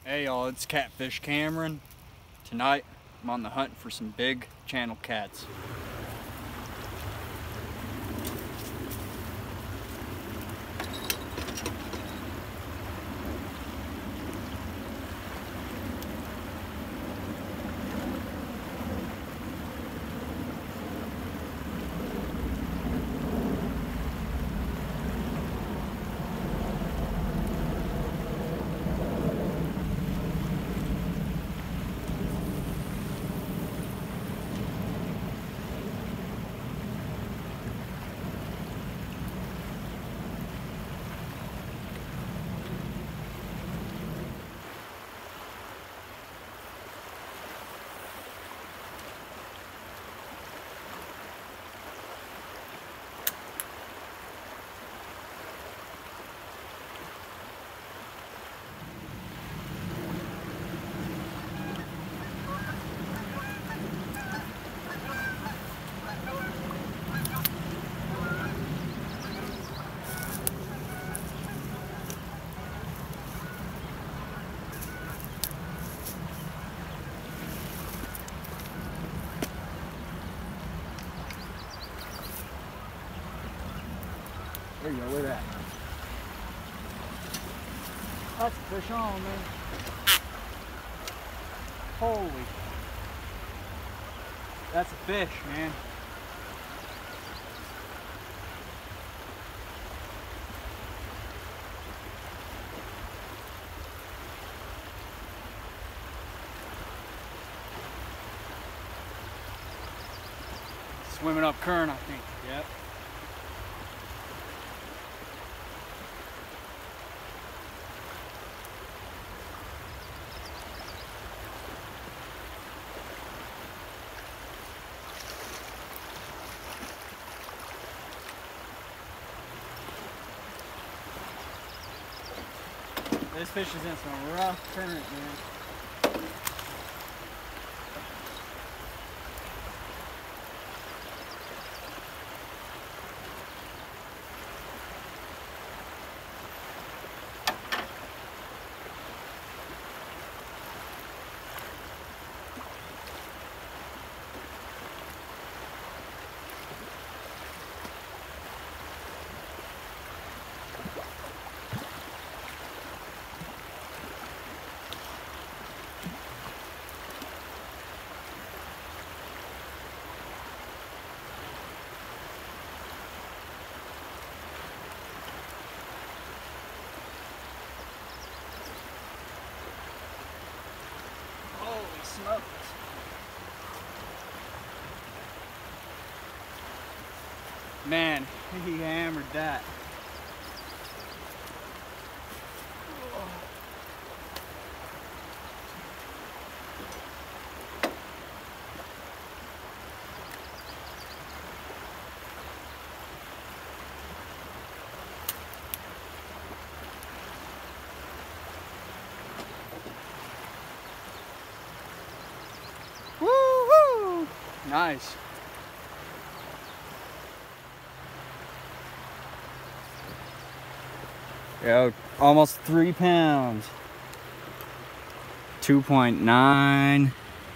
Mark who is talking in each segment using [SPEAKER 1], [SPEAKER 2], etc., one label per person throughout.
[SPEAKER 1] Hey y'all, it's Catfish Cameron. Tonight, I'm on the hunt for some big channel cats. There you go, look at that. That's a fish on, man. Holy. That's a fish, man. Swimming up current, I think. Yep. This fish is in some rough current, man. Smoked. Man, he hammered that. Woo-hoo! Nice. Yeah, almost 3 pounds. 2.97.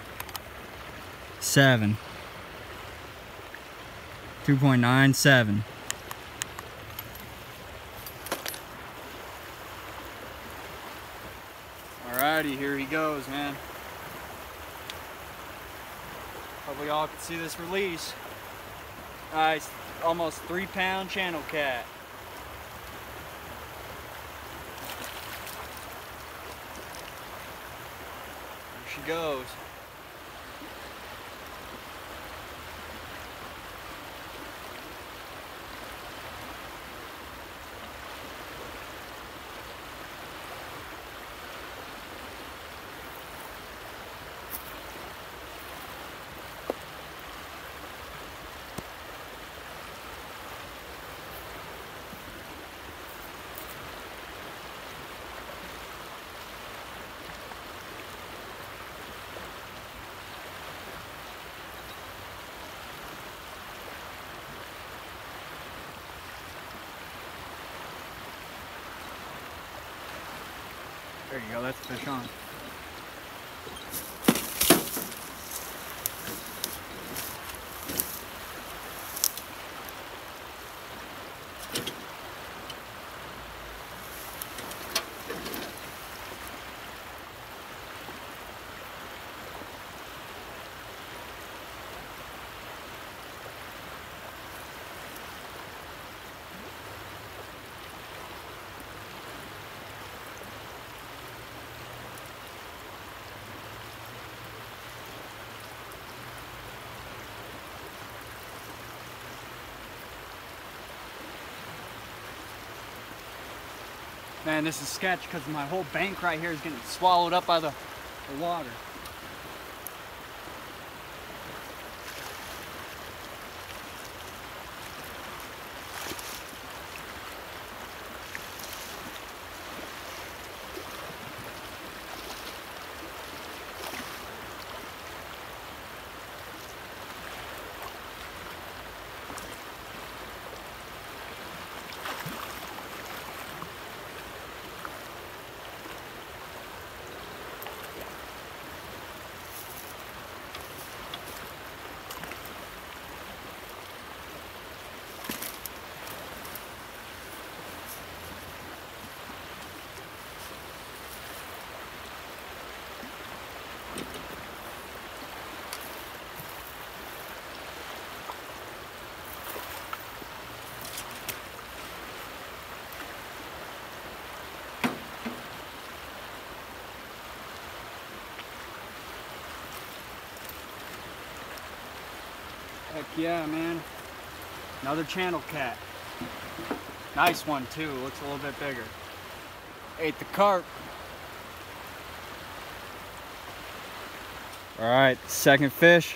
[SPEAKER 1] 2.97. Alrighty, here he goes, man. Hopefully y'all can see this release. Nice, almost 3 pound channel cat. There she goes. There you go, that's the fish on. Man, this is sketch because my whole bank right here is getting swallowed up by the water. Heck yeah, man. Another channel cat. Nice one too, looks a little bit bigger. Ate the carp. All right, second fish.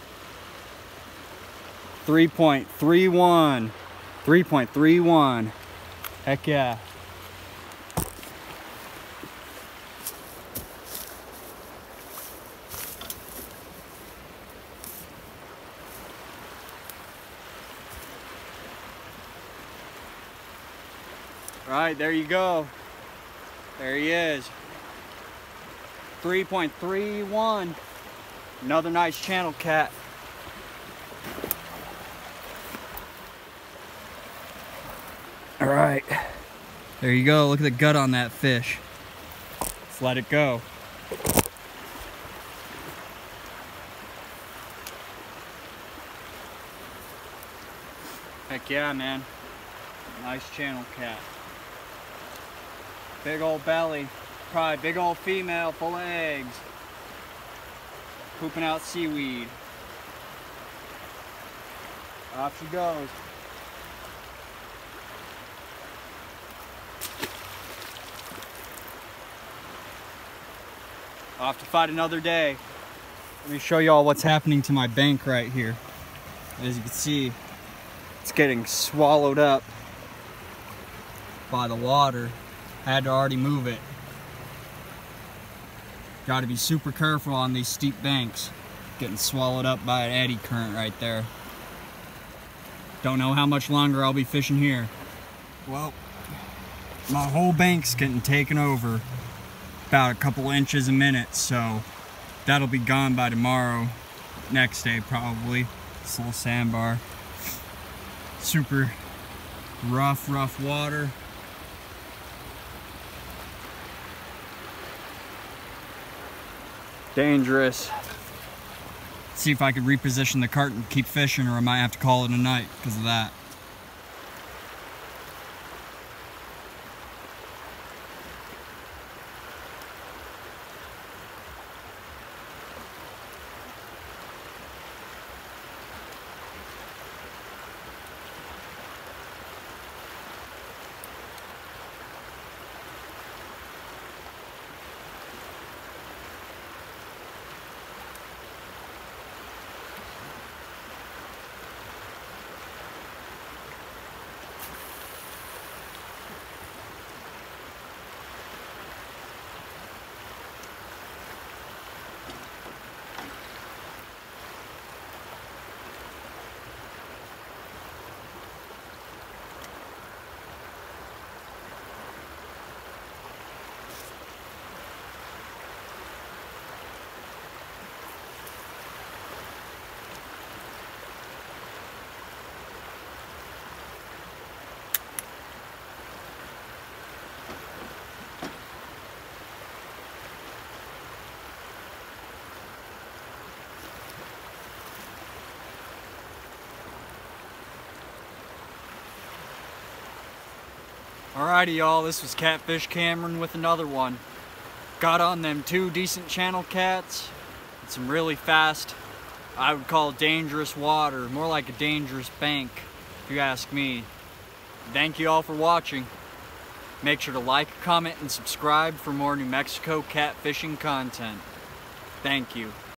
[SPEAKER 1] 3.31. 3.31. Heck yeah. All right, there you go. There he is. 3.31. Another nice channel cat. All right, there you go. Look at the gut on that fish. Let's let it go. Heck yeah, man. Nice channel cat. Big old belly. Probably big old female full of eggs. Pooping out seaweed. Off she goes. Off to fight another day. Let me show y'all what's happening to my bank right here. As you can see, it's getting swallowed up by the water. Had to already move it. Got to be super careful on these steep banks. Getting swallowed up by an eddy current right there. Don't know how much longer I'll be fishing here. Well, my whole bank's getting taken over. About a couple inches a minute, so that'll be gone by tomorrow. Next day probably. This little sandbar. Super rough water. Dangerous. See if I could reposition the cart and keep fishing, or I might have to call it a night because of that. Alrighty y'all, this was Catfish Cameron with another one. Got on them 2 decent channel cats, and some really fast, I would call dangerous water, more like a dangerous bank, if you ask me. Thank you all for watching. Make sure to like, comment, and subscribe for more New Mexico catfishing content. Thank you.